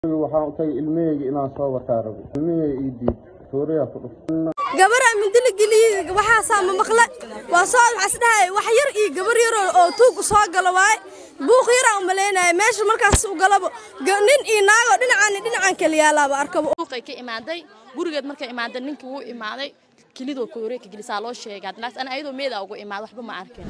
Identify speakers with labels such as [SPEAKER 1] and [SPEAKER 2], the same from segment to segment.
[SPEAKER 1] waxaan tay ilmeyga inaan soo wataa rabo ilmeyga ii diid Suuriya ku dhufan
[SPEAKER 2] gabar aan midil galiye waxa saama maqla waa soo xasdahay wax yar ii gabar yar oo tuug soo galo waay buuq yar aan maleynay meesha markaas u galabo nin ii naago dhinacan kale yaalaaba arkabo
[SPEAKER 3] buuqay ka imaaday gurigeed markay imaaday ninkii uu imaaday kilido koorey ka galisaa loo sheegay adnaas ana ayadoo meeda ugu imaad waxba ma arkeen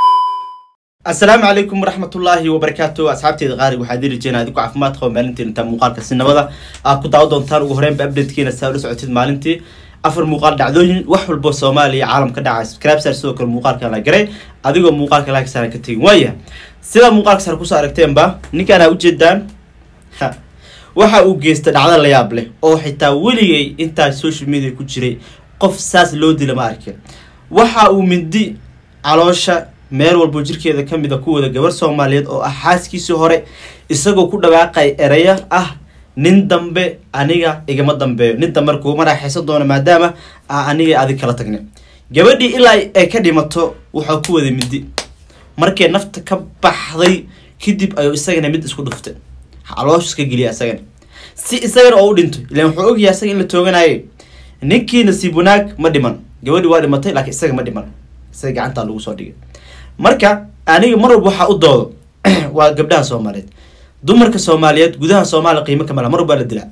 [SPEAKER 4] السلام عليكم ورحمة الله وبركاته أصحابتي الغارق وحدير الجنة هذيكو عفمات خوان مالنتي نتا مقالك السنة كنت عودون تان وهرين بأبدت كينا ساولو سعوتيد مالنتي أفر مقال دعدوين وحو البو الصومالي عالم كدعا سبسكرايب سارسوك المقال كان لاقري هذيكو مقالك لاك سانا كتين ويا سيدا مقالك ساركوسا أركتين با نيكانا وجدان waxa uu geystay dhacdo la yaab leh oo xitaa weligay inta social media ku jiray qof saas loo dilo ma arkin waxa uu mindi caloosha meel walba jirkeeda kamida ku wada gabar Soomaaliyeed oo xaaskiisa hore isagoo ku dhawaaqay eraya nin dambe aniga igama dambeeyo nin markuu maraxaysan doono maadaama aniga adig kala tagnay gabadhii ilaa ay ka dhimato waxa ku wada mindi markay nafta ka baxday kadib ayuu isagana mid isku dhuftay caloosh iska galiya asagana si isagana oo u dhinto ilaan wuxuu og yahay asaga in la tooganayo ninkii nasiib wanaag ma dhiman gabadhii waa dhimatay laakiin isaga ma dhiman isaga gacanta lagu soo dhigay marka aniga mar walba waxa u doodo waa gabdhaha Soomaaliyeed dumarka Soomaaliyeed gudaha Soomaaliya qiimo kama mar walba la dilaa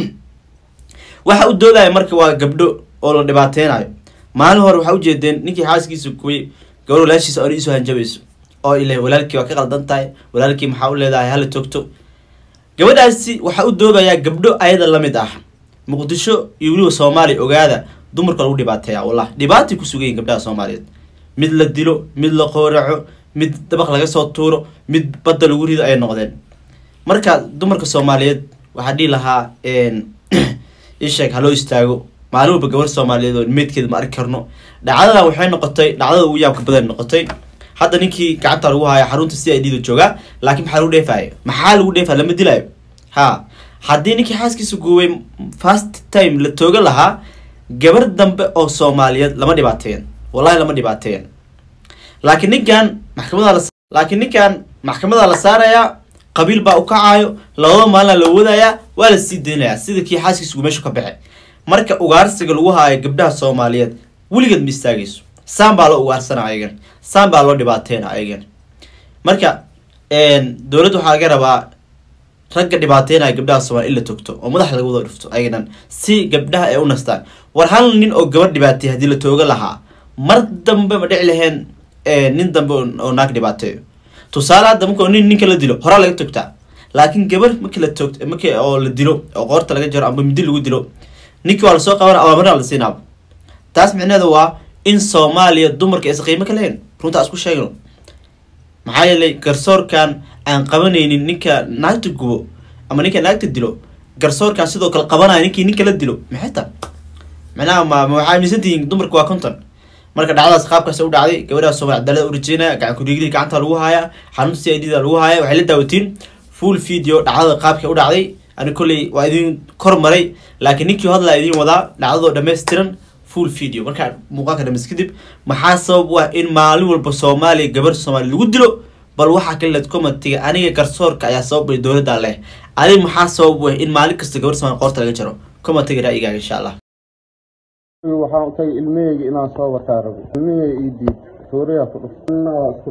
[SPEAKER 4] waxa u doodaya marka waa gabdho oo la dhibaateenayo maalin hore waxa u jeedeen ninkii xaaskiisa kuwii gabadh walaashiisa oo isu hanjabayso oo ilaa walaalkii waa ka qaldan tahay walaalkii maxaa u leedahay hal toogto gabadhaasi waxa u doodaya gabdho ayada la mid Muqdisho iyo waliba Soomaali ogaada dumarka lagu dhibaateeyaa wallahi dhibaato ku sugayeen gabdhaha Soomaaliyeed mid la dilo mid la qooraco mid dabaq laga soo tuuro mid badda lagu rido ay noqdeen marka dumarka Soomaaliyeed waxa dhii lahaa isheeg halo istaago maalin walba gabar Soomaaliyeed oo meedkeed ma arki karno dhacdada waxay noqotay dhacdada ugu yaabka badan noqotay hadda ninkii gacanta lagu hayo xarunta CID jooga laakiin maxaa lagu dheefay lama dilayo haddii ninkii xaaskiisa guubay first time la tooga lahaa gabar dambe oo Soomaaliyeed lama dhibaateeyeen wallahi lama dhibaateeyeen laakiin ninkan maxkamada la saaraya qabiil baa u kacayo laba maalin la wadaya waa la sii deynaya sida kii xaaskiisa uu meesha ka baxay marka ugaarsiga lagu haayo gabdhaha Soomaaliyeed weligeed ma istaagayso saan baa loo ugaarsanaa ayagan saan baa loo dhibaateena ayagan marka dawladdu waxa laga rabaa ragga dhibaateena gabdhaha Soomaaliyeed la togto oo madax laga wada dhufto ayagan si gabdhaha ay u nastaan war hal nin oo gabar dhibaatay hadii la tooga lahaa mar dambe ma dhici lahayn nin dambe oo naag dhibaateeyo tusaale hadda markuu ninka la dilo hore laga togtaa laakiin gabar markii la toogto markii oo la dilo oo qoorta laga jaro ama midi lagu dilo ninkii waa la soo qaban ama marna la siinaa taas micnaheedu waa in Soomaaliya dumarka is qiimo ka leeyahay runta isku sheegno maxaa yeelay garsoorkan aan qabanaynin ninka naagta gubo ama ninka naagta dilo garsoorkan sidoo kale qabanaya ninka la dilo maxay macnaha ma waxa miisantiin dumarku waa konton marka dhacdaas qaabkaas u dhacday gabadha Soomaaliyeed dalada u rajeenaa gacan ku dhigid gacanta lagu haya xarunta CID lagu haya waxay la daawatiin full video dhacdada qaabka u dhacday ani kulli waa idin kormaray laakiin ninkii hadla idin wada dhacdado dhameystiran full video marka muuqaalka dhameys kadib maxaa sabab waa in maalin walba Soomaaliya gabar Soomaali lagu dilo bal waxa kale commentiga aniga garsoorka ayaa sababay dawladda leh ali maxaa sabab waa in maalin kasta gabar Soomaali qoorta laga jaro commentiga ra'yigaaga insha Allah
[SPEAKER 1] waxaan tay ilmeyga inaan soo wataa rabo ilmeyga ii diid Suuriya ku dhufan isku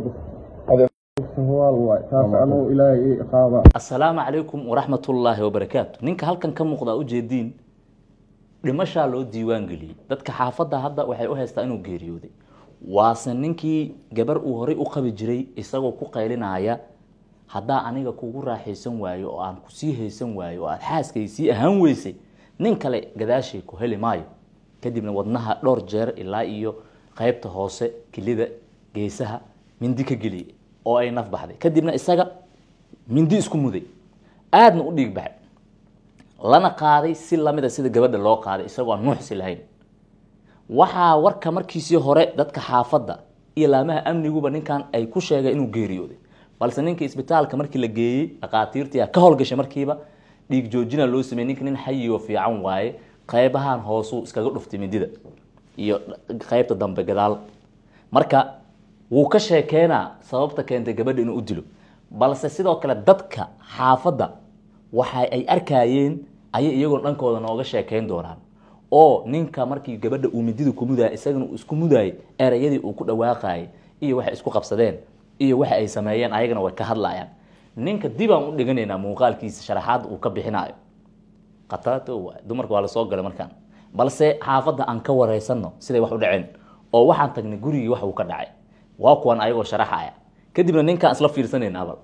[SPEAKER 5] السلام عليكم ورحمة الله وبركاته نينك هالكن كم مقطع وجدين dhimasha loo diiwaan galiyay dadka xaafadda hadda waxay u haystaa inuu geeriyooday waasan ninkii gabar uu hore u qabi jiray isagoo ku qaylinaya hadda aniga kugu raaxaysan waayo oo aan ku sii haysan waayo oo aad xaaskaysi ahaan weysay nin kale gadaashay ku heli maayo kadibna wadnaha dhowr jeer ilaa iyo qaybta hoose kilida geesaha mindi ka galiyay oo ay naf baxday kadibna isaga mindi isku muday aadna u dhiig baxay lana qaaday si lamida sida gabadha loo qaaday isagoo aan nuuxsi lahayn waxa warka markiisii hore dadka xaafadda iyo laamaha amniguba ninkan ay ku sheegay inuu geeriyooday balse ninka isbitaalka markii la geeyay dhaqaatiirtii ka howlgashay markiiba dhiig joojina loo sameeyay ninka nin xayi oo fiican waaye qaybahan hoosu iskaga dhuftay midida iyo qaybta dambe gadaal marka wuu ka sheekeena sababta keentay gabadha inuu u dilo balse sidoo kale dadka xaafadda waxa ay arkayeen ayay iyagoo dhankooda nooga sheekeyn doonaan oo ninka markii gabadha uu midida ku mudaay isagana uu isku mudaay erayadii uu ku dhawaaqay iyo waxa isku qabsadeen iyo waxa ay sameeyeen ayagana way ka hadlayaan ninka dib aan u dhiganaynaa muuqaalkiisa sharaxaad uu ka bixinayo qataato dumarku waa la soo galay markaan balse xaafadda aan ka wareysano siday wax u dhaceen oo waxaan tagnay gurigii wax uu ka dhacay waa kuwan ayagoo sharaxaya kadibna ninkaan isla fiirsanayna bal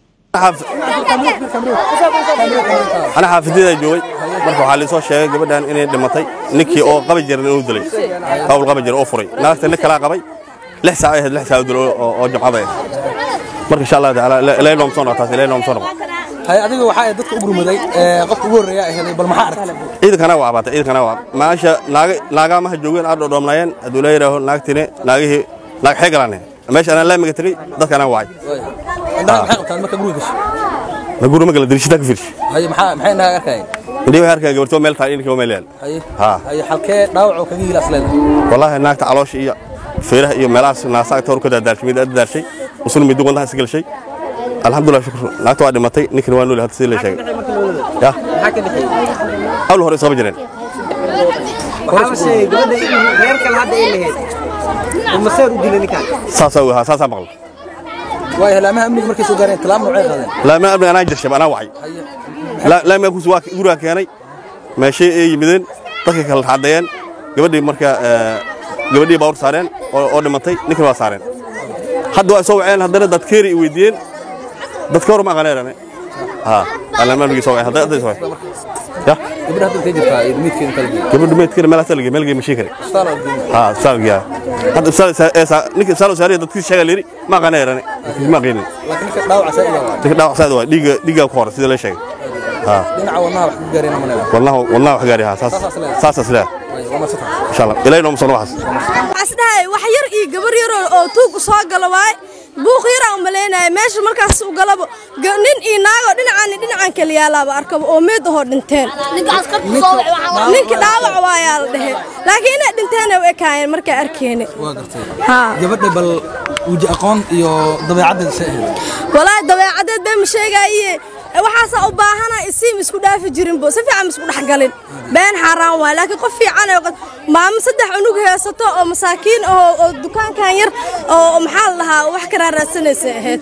[SPEAKER 6] أنا حافظي جوي مركو حالي صار شيء قبل ده إني دمتي نكي أو قبل جرنا نودلي أو قبل جر أوفري ناس نك لا قبل لحس عيه لحس عودل أو جمعة مركو إن شاء الله تعالى لا يلوم صنع تاسي لا يلوم صنع
[SPEAKER 7] هاي أديك وحاجة دتك أبرم ذي قط أبور يا هذي بالمحارة
[SPEAKER 6] إذا كان وعبات إذا كان وعب ماشى ناقة ما هجوين أرض دوملاين دولي راه ناقتني ناقه ناق حجرانه ماشي أنا لا مقتري ده كان واعي
[SPEAKER 7] عندنا حق كان مكبروش
[SPEAKER 6] نقول ما قال دريش تكفيش
[SPEAKER 7] هاي محين هاي أركاين
[SPEAKER 6] دي هركا قبرتو ميل فاين كيو ميلال
[SPEAKER 7] هاي حلقة نوع كذي أصلاً
[SPEAKER 6] والله هناك تعالوش إياه فيره إياه ملاس ناس أكتر كده دارش ميد أدار شيء وصل ميدو قلنا هسقل شيء الحمد لله شكر لا توعد متى نكن وانو له هتصير شيء يا أول هري صاب جرين
[SPEAKER 8] شيء قبل غير كل هذا اللي هي المسير ودي كان
[SPEAKER 6] ساسوها ساسا بقول
[SPEAKER 7] واي لا ما أملك مركز وقارين كلام نوعي هذا
[SPEAKER 6] لا ما أبغى أنا أجلس شباب أنا وعي لا ما يكون سواك يقولوا كياني ماشي يمدين تكيك الحديان قبل مركا قبل باور صارين أو متى نكن وصارين حد واسوي عين هذا دكتوري ويدين دكتور ما غنيرنا أنا ما نجي سوي هذا سوي يا
[SPEAKER 7] قبل هذا تيجي فايد 100 كيلو تلقي
[SPEAKER 6] قبل 100 كيلو ما تلقي مشيكري صار يا هذا صار نك صاروا ساري دكتور شغال لي ما غنيرنا ما غيرنا
[SPEAKER 7] لكن كداوع سائل
[SPEAKER 6] كداوع سائل ديجا كور سيد لا شيء
[SPEAKER 7] دينا والله wax gaarina
[SPEAKER 6] والله wax gaariha saas sila إن شاء الله إلى يوم صنوع
[SPEAKER 2] أصدقائي وحير جبر يرو أو توك صاق جلواي بوخير أو ملينا ماشي مركز وقلبه نين نين عن كليالا بأركب أميد هو دنتين نين كداوع وياه ده لكن دنتين وإكاين مركز أركيني
[SPEAKER 7] ها جبرني بال وجه أقون يو ضبي عدد سهل
[SPEAKER 2] ولا ضبي عدد بمشي جاي waxaas u baahana isiim isku dhaafi jirin boo si fiican isku dhaxgalin been xaraan waa laakiin qof fiican oo maam saddex unug heesato oo masaakiin oo dukaankan yar oo maxaa lahaa wax ka raadsanaysa ahayd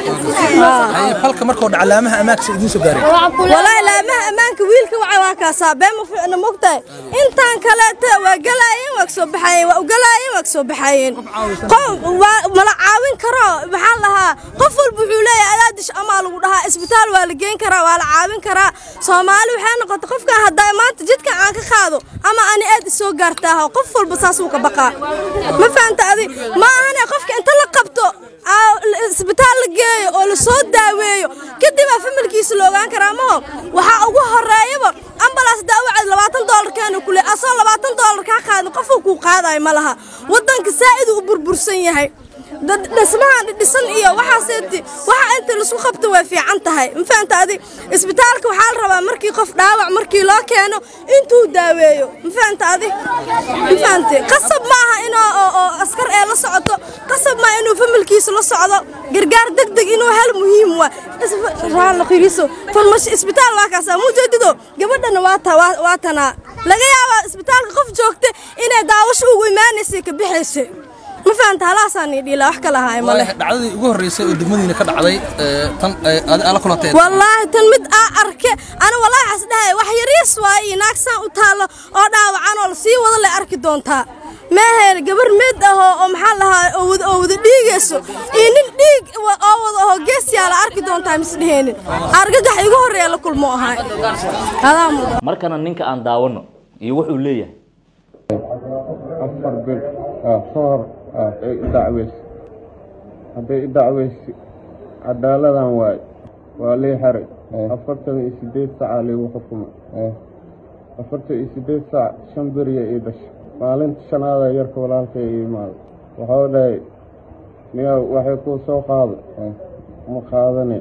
[SPEAKER 7] halka markoo calaamaha amaanka idin soo gaaray
[SPEAKER 2] walaa calaamaha amaanka wiilka waa ka saabeen ma fiicna mogtay intaan kale waa galaayeen waa soo baxayeen waa galaayeen waa soo baxayeen qof mala caawin karo maxaa lahaa qof walba wuxuu leeyahay alaadish ama lagu dhahaa isbitaal waa جين كرا ولا عابن كرا سومالي وحنا قد قف كان هدا ما تجد كان عنك خاضو أما أنا أدي سو قرتها وقف البصاص وكبقى ما فهمت هذه ما أنا قفك أنت لقبته السبتال الجاي أو الصوت داويه كده ما في ملكي سلوغان كرامه وها أقوه الرأيبه أمبلاس داوي على $20 كانوا كل أصلا $20 كان خاد قفوا كوقاضي مالها ودنك سائد وبربرسين هاي دسمها دسن إيه وحاسدي وح أنت اللي سو خبط وفي عنتها ما فهمت هذه إسبتالك وحال ربا مركي قف داوع مركي لا كانوا أنتوا داويو ما فهمت هذه ما فهمتي قصب معها إنه أسكر إيه لصعده قصب ما إنه في ملكيس لصعده قرقار دق إنه هالمهم ران قيسو فالمش إسبتال واكاسا مو جديدو قبلنا واتنا لقيا إسبتال قف جوكته إنه داوش ويمانسي كبحسي ما فهمت هلاساني دي لا وحكا لها هاي
[SPEAKER 7] والله دعدي ugu horeysay oo degmadina ka dhacday tan ala kulanteen
[SPEAKER 2] wallahi tan mid arke ana wallahi xasdahay wax yariis waay inaagsan u taalo oo dhaawacan oo si wada la arki doonta ma heer gabar mid ah oo maxaa lahaa oo wada dhiigayso inin dhiig oo wada oo gees yaala arki doonta misdheenin argagax igu horeeya la kulmo ahay
[SPEAKER 5] markana ninka aan daawano iyo wuxuu leeyahay
[SPEAKER 1] afar bil soor dacweys hadday dacweys cadaaladaan waay waa lii xaray 48 saac lagu xukumay 48 saac 5 beriya ii dhashay maalinta shanaada yarka walaalkay ii imaado wuxuu dhahay niyow waxay kuu soo qaado ma qaadane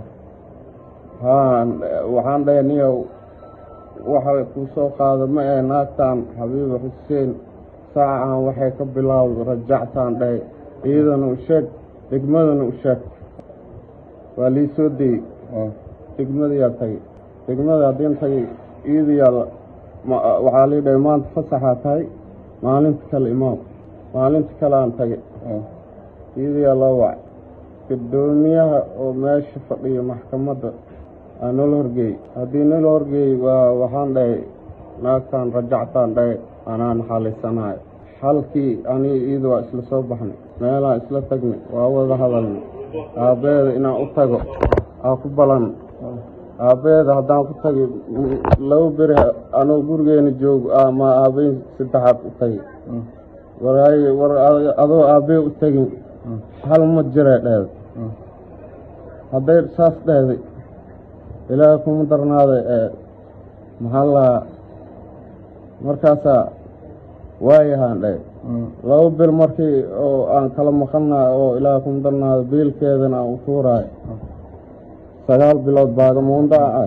[SPEAKER 1] waxaan dhahay niyow waxay kuu soo qaado ma ee naagtaan xabiiba xuseen saacan waxay ka bilaawday rajactaan dhahay ciidana u sheeg degmadana u sheeg waa lii soo dayey degmadayaa tagay degmada haddii tagay iidiyaal waxaa la yidhahay maanta fasaxaa tahay maalinta kale imaam maalinta kale aan tagay iidiyaa loo wacay gudoomiyaha oo meesha fadhiya maxkamadda aan nala horgeeyey haddii nala horgeeyey waxaan dhahay naagtaan rajactaan dhahay anaan xalisanayo xalkii anii iida waa isla soo baxnay meelaan isla tagnay waa wada hadalnay aabbeeda inaan u tago aa ku balan aabbeeda haddaan ku tagay 2 beri anuu gurigeena joogo ama aabbey saddexaad u tagay war adoo aabbey u tegin xal ma jiray dheeda hadday saas dhehday ilaahay kuma darnaaday maxaa lahaa markaasaa waayahaan dhahay 2 bil markii oo aan kala maqannaa oo ilaahay kuma darnaaday biilkeedana aan u tuuraayo 9 bilood baagamuunda ah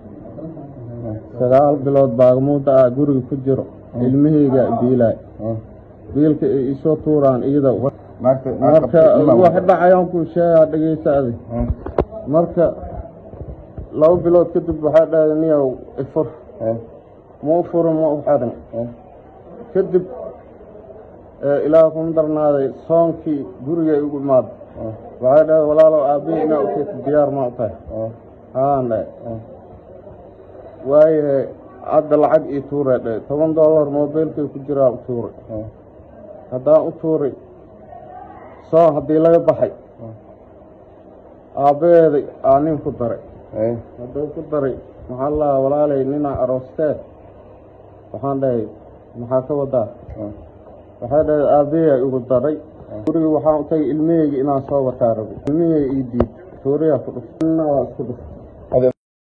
[SPEAKER 1] 9 bilood baagamuunda ah guriga ku jiro ilmahayga biilaay biilka ay isoo tuuraan iyada marka wax dhacayaan ku sheegaa dhageysaade marka 2 bilood kadib waxaa dhahday niyow ifur ma u furo ma u xadhan kadib ilaaha kuma darnaaday soonkii guriga igu imaada waxay dhahday walaalow aabbihi inaa u tagto diyaar ma u tahay haan dhahay waayahay hadda lacag ii tuuray dhahay $10 moobeelkay ku jiraa u tuuray haddaan u tuuray soon haddii laga baxay aabbaheeda aa nin ku daray hadduu ku daray maxaa lahaa walaalay ninaa aroostee waxaan dhahay maxaa ka wadaa waxay dhahay aabbaheea igu daray guriga waxaan u tagay ilmaheyga inaan soo wataa rabay ilmaheyga ii diid tuuriyaa ku dhufay isku dhufay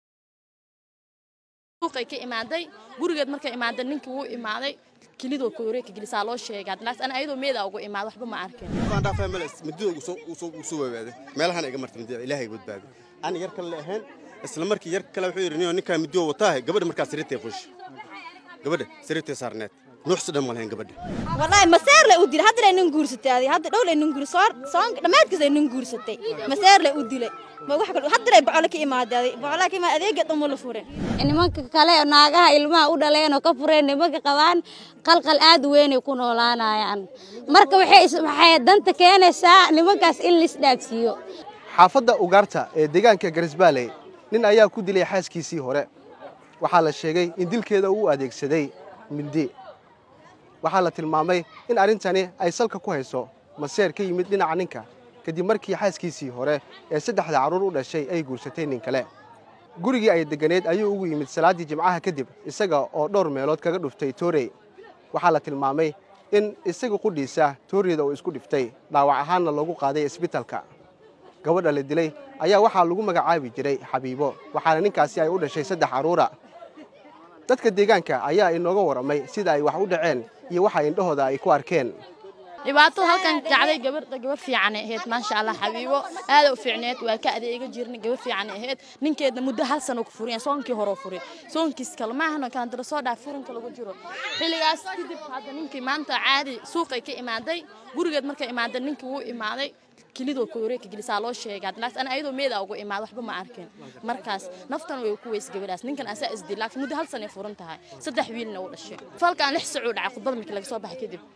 [SPEAKER 3] suuqay ka imaaday gurigeed markay imaaday ninkii wuu imaaday kilidoo koorey ka gelisaa loo sheegay adlaas ana ayadoo meeda ugu imaad waxba ma arkeen
[SPEAKER 6] waan dhaafay malas midoo ugu soo waabaaday meelahan iga martay midoo ilaahay badbaaday aan yar kale ahayn isla markii yar kale wuxuu yiri ninka midoo wataa gabadha markaas sariirtay fush gabadha sariirtay saarneed nuuxsi dhan malayn gabadha
[SPEAKER 2] wallahi maseer la u dilay hadda la nin guursatay hadda dhow la nin guursoor soon dhamaadkiisa nin guursatay maseer la u dilay ma wax kale hadda la bacol ka imaaday bacol ka imaad adeega dhan wala furin
[SPEAKER 9] nimanka kale naagaha ilmaha u dhaleen oo ka fureen nimanka qabaan qalqal aad weyn ay ku noolaanayaan marka waxay danta keenaysaa nimankaas in la isdhaagsiyo
[SPEAKER 10] xaafadda ugaarta ee deegaanka Garisbaale nin ayaa ku dilay xaaskiisii hore waxaa la sheegay in dilkeeda uu adeegsaday mindi waxaa la tilmaamay in arintani ay salka ku hayso maseer ka yimid dhinaca ninka kadib markii xaaskiisii hore ee 3 caruur u dhashay ay guursatay nin kale gurigii ay deganeed ayuu ugu yimid salaadii jimcaha kadib isaga oo dhowr meelood kaga dhuftay toorey waxaa la tilmaamay in isaga qudhiisa tooreyda uu isku dhiftay dhaawac ahaanna loogu qaaday isbitaalka gabadha la dilay ayaa waxaa lagu magacaabi jiray Xabiibo waxaana ninkaasi ay u dhashay 3 caruur dadka deegaanka ayaa inooga waramay sida ay wax u dhaceen iyo waxa indhahooda ay ku arkeen
[SPEAKER 3] dhibaato halkan gacday gabar fiican ahayd ma sha Allah Xabiibo aad u fiicneed waa ka adeega jirnay gabar fiican ahayd ninkeedna muddo hal sano ku furiyeen soonkii hore furay soonkiis kale ma ahna kan dara soo dhaaf furinka lagu jiro xilligaas kadib hadda ninkii maanta caadi suuqay ka imaaday gurigeed markay imaaday ninkii wuu imaaday kilidoo koorey ka gelisaa loo sheegay adlaas ana ayadoo meeda ugu imaad waxba ma arkeen markaas naftan way ku weys gabadhaas ninkan asaa isdil laakiin muddo hal sano furan tahay 3 wiilna uu dhashay falkaan 6 sacuud dhacay khudbad markii laga soo baxay kadib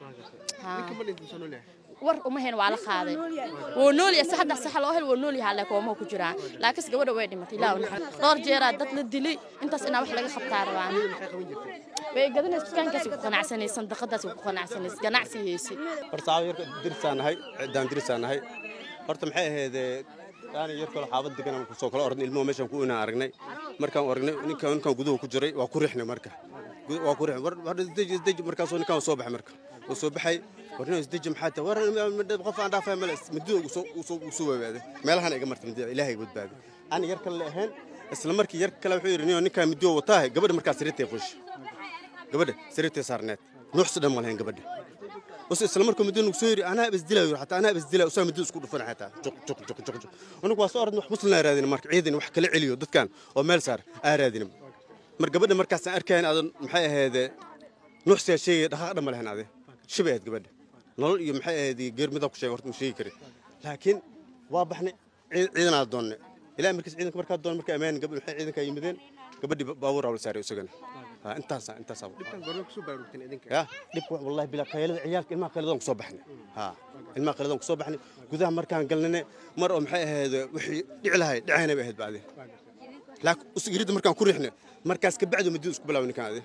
[SPEAKER 3] war uma heen waa la qaaday woo nool yahay sax loo hel woo nool yahay la kooma ku jiraan laakiin gabadha way dhimatay ilaa dhowr jeer dad la dilay intaas ina wax laga qabtaa rabaan way gadanaysa dukaankaas ku qanacsanaysan daqadaas ku qanacsanaysan ganacsigiisa
[SPEAKER 6] farsaabo yar dirsaanahay cidaan dirsaanahay horta maxay ahayd yaani yar kale xaabad degan aan ku soo kala ornay ilmo meeshan ku inaan aragnay markaan aragnay ninkan gudaha ku jiray waa ku rixnay marka waa ku rixnay war isdeji markaas ninkan soo baxay marka oo soo baxay warna isdeji maxaa war qof aan dhaafay malas midoo ugu soo waabaaday meelahan iga martay midoo ilaahay badbaaday aan yar kale ahayn isla markii yar kale wuxuu yiri ninka midoo wataa gabadha markaas sariirtay fush gabadha sariirtay saarneed nuuxsi dhan malayn gabadha isla markuu midoo nugu soo yiri ana isdilay hatta ana isdilay usoo midoo isku dhufan hatta juq anigu waa soo orad wax muslim raadin marka ciidan wax kala celiyo dadkan oo meel saar raadin mar gabadha markaas aan arkeen aad maxay ahayd nuuxsi shay dhaqaaq dhan malayn aad shibeed gabadha nolol iyo maxay ahayd geermida ku sheegay horta ma sheegi karin laakiin waa baxnay ciidan aad doonay ilaa markaas ciidanka marka doon marka amaan gabadha waxay ciidanka yimideen gabadhii baabuur awal saaray isagan intaas
[SPEAKER 10] dhibkan goorma kusoo baaruugteen idinka
[SPEAKER 6] ya dhib wallahi bila qaylada ciyaalka ilmaha qayladan ku soo baxnay ilmaha qayladan ku soo baxnay gudaha markaan galnay mar oo maxay ahayd wixii dhici lahayd dhacayna bay ahayd baadi laakiin usgirid markaan ku riixnay markaas ka bacdo madiid isku bilaaway ninkaan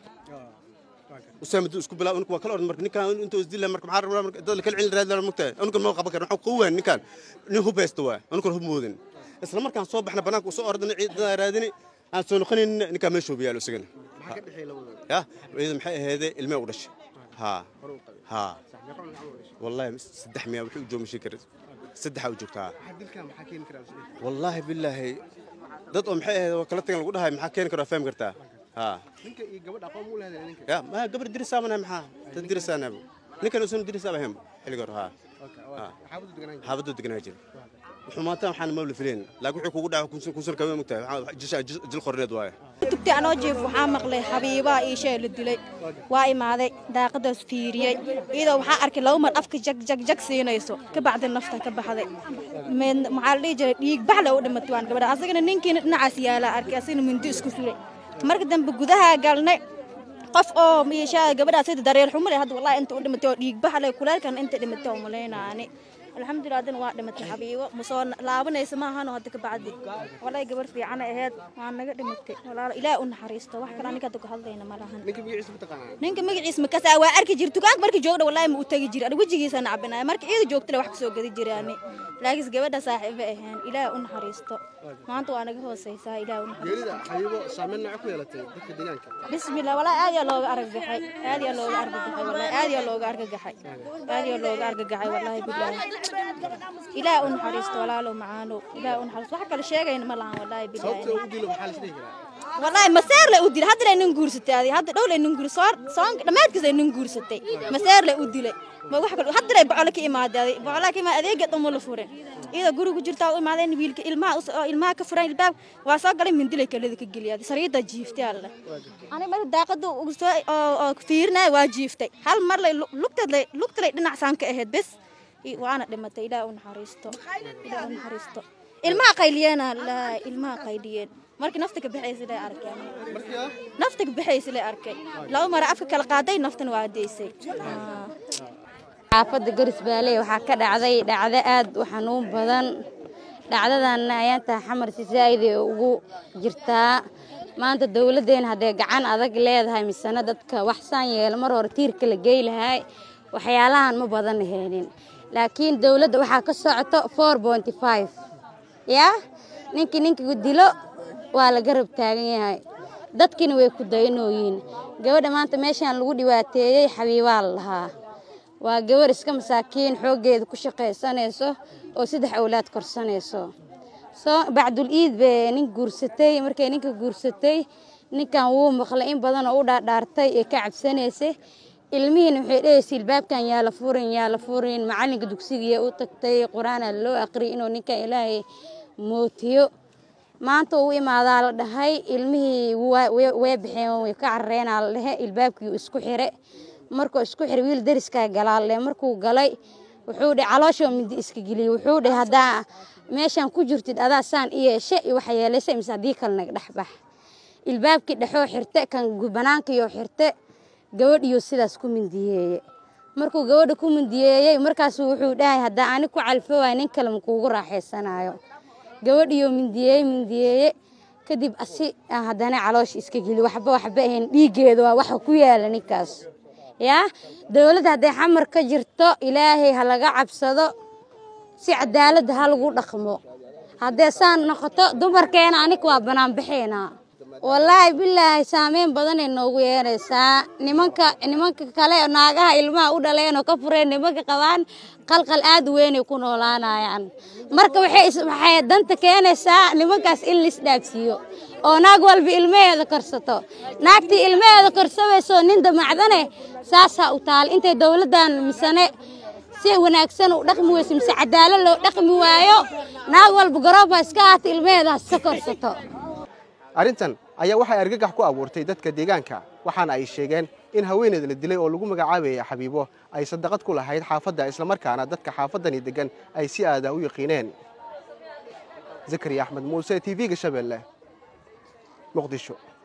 [SPEAKER 6] وسام دوس كبلا ونك وكل أرض مرك نكان أنت وزدي مرك محارب مرك دول كل عين راد المكتة ونك ما قبل كنا قوة نكان نهو بيستوى ونك هو مودن إسلام مرك صوب إحنا بناك وصو أرض نعيد رادني أنا سنخني نكمل شو بيالو سجن يا إذا محي هذا الماء ورش ها والله سدح مياه وحي جو مشكر سدح وجوكها والله بالله ضد محي هذا وكلتك نقولها محكين كرا فهم كرتا
[SPEAKER 10] ninka iyo gabadha aqoon u leedahay ninka
[SPEAKER 6] ya ma gabar dirisa mana maxaa dirisa nabu ninkan uu soo dirisa bahem xiligoor xaabadu deganaa jir xumaata waxaan ma fileen laakiin wuxuu kugu dhaco kun kama mugtahay jil qorreed waaye
[SPEAKER 11] tugti anoo jeef waxaa maqlay xabiiba ii shay la dilay waa imaaday daaqadaas fiiriyay iyadoo waxaa arkay laba mar afka jag siinayso ka bacdi nafta ka baxday maxaa la dhihi jiray dhiig bax la u dhimatay waan gabadha asagana ninkiina dhinacaas yaala arkay asagana mindi isku suray marka dambe gudaha galnay qof oo meesha gabadha sida dareel xumar hadda wallahi inta u dhimatay oo dhiig bax leh kulaalkan inta dhimatay oo maleynaani alxamdulillah dan waa dhimatay xabiibo musoo laabanaysa ma ahan hadda ka bacdi wallahi gabar fiican ahayd waan naga dhimatay walaal ilaahay u naxariisto wax kale aniga dadku hadlayna ma lahan ninka magaciisa ma kasaa waa arki jirto dukaanka markii joogda wallahi ma u tagi jiray wajigiisa nacbinay marka iyada joogtay wax ka soo gadi jiraani laakiin gabadha saaxiibo ahaan ilaahay u naxariisto maanta waa naga hooseysaa ilaahay u naxariisto
[SPEAKER 10] geelida xabiibo saameyn nooc ku yeelatay dadka deegaanka
[SPEAKER 11] bismillah wallahi aad yaa looga argagaxay wallahi aad yaa looga argagaxay wallahi billahi ilaahay u naxariisto walaalo macaano ilaahay u naxariisto wax kale sheegayna ma lahan wallahi billahi
[SPEAKER 10] sababta uu dilo maxaa la isdhihi karaa
[SPEAKER 11] wallahi maseer la u dilay hadda nin guursatay hadda dhow nin guursoor soon dhamaadkiisa nin guursatay maseer la u dilay ma wax kale hadda bacol ka imaaday bacol ka imaaday adeega dhammo la furay iyada guriga jirta u imaadeen wiilka ilmaha ka furay ilbaab waa soo galay min dilay kaleeda ka galiyay sariida jiiftay alla ani mar daaqadu ugu soo oo fiirnaa waa jiiftay hal mar la lugtay dhinac saan ka ahayd bas وانا دمت الى ان حريستو ilmaha qayliyana la ilmaha qayliyeen markii nafta bixaysa la arkay nafta bixaysa la arkay law mar afka kala qaaday naftan waa deysay
[SPEAKER 9] xaafada Garisbaale waxa ka dhacday dhacdo aad u xanuun badan dhacdadan ayanta xamar si zaid ugu jirtaa maanta dawladeena haday gacan adag leedahay misana dadka wax saan yeel mar hor tiirka la geeylahay waxyaalahan ma badan heenin laakiin dawladda waxa ka socoto 4.5 ya ninki dilo waa la garab taagan yahay dadkina way ku daynooyin gabadha maanta meeshan lagu dhibaateeyay xabiibaal lahaa waa gabar iska masaakiin xoogeeda ku shaqeysanayso oo 3 awlaad korsanayso soo bacdul iid be nin guursatay markay ninka guursatay ninkan wuu maqlay in badan oo u dhaartay ee ka cabsanaysay ilmihiin waxay dheeyay ilbaabkan yaa la furin macalinka dugsiga u tagtay quraana loo aqri inuu ninka ilaahay mootiyo maanta uu imaadaa la dhahay ilmihii way bixeen way ka carreena la dhahay ilbaabkii isku xire markuu isku xire wiil dariska galaale markuu galay wuxuu dhacay caloosho mid iska giliyay wuxuu dhahay hadaa meeshan ku jirtid adaa saan yeeshay waxa yeelaysa imsaadii kalna dhaxbax ilbaabkii dhaxoo xirte kan banaanka iyo xirte gabadhiyo sidaas ku mindiyeeyay markuu gabadha ku mindiyeeyay markaas wuxuu dhahay hadaa ani ku calfooy nin kale ma kuugu raaxeysanayo gabadhiyo mindiyeeyay kadib asi hadana caloosh iska gili waxba ahayn dhiigeedo waxa ku yaala ninkaas ya dawladda haday xamar ka jirto ilaahay ha laga cabsado si cadaalad ha lagu dhaqmo haday saan noqoto dumarkeena aniga waa banaan bixeena wallahi billahi saameyn badan ee noogu yeeraysaa nimanka kale naagaha ilmaha u dhaleen oo ka fureen nimanka qabaan qalqal aad weyn ay ku noolaanayaan marka waxay danta keenaysaa nimankaas in la isdhaafsiyo oo naag walba ilmaheeda korsato naagtii ilmaheeda korsabayso nin damacdane saasa u taal intay dawladdan misane si wanaagsan u dhaqmi weyso mise cadaalad loo dhaqmi waayo naag walba garooba iska aata ilmaheeda sa korsato
[SPEAKER 10] arrintan ayaa waxay argagax ku abuurtay dadka deegaanka waxaana ay sheegeen in haweeneed la dilay oo lagu magacaabayay xabiibo ay sadaqad ku lahayd xaafadda isla markaana dadka xaafadani degan ay si aad ah u yaqiineen zakariya axmed muuse TV-ga Shabeelle muqdisho